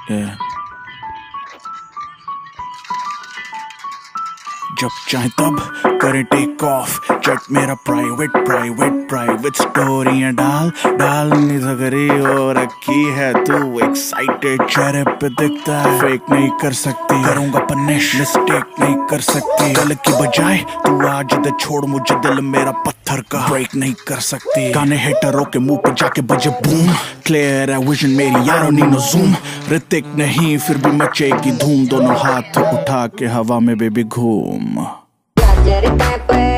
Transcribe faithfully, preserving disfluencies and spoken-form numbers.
Yeah. जब चाहे तब करें टेक ऑफ, चट मेरा प्राइवेट प्राइवेट प्राइवेट स्टोरियां डाल डाल निजगरी हो रखी है तू एक्साइटेड चेहरे पे दिखता है, फेक नहीं कर सकती, करूंगा पनिश मिस्टेक नहीं कर सकती, कल की बजाय तू आज दे छोड़ मुझे, दिल मेरा पत्थर का ब्रेक नहीं कर सकती, गाने हेटरों के मुंह पे जाके बजे बूम, क्लियर है विजन मेरी यारों नी नो जूम, ऋतिक नहीं फिर भी मचेगी धूम, दोनों हाथ उठा के हवा में बेबी घूम।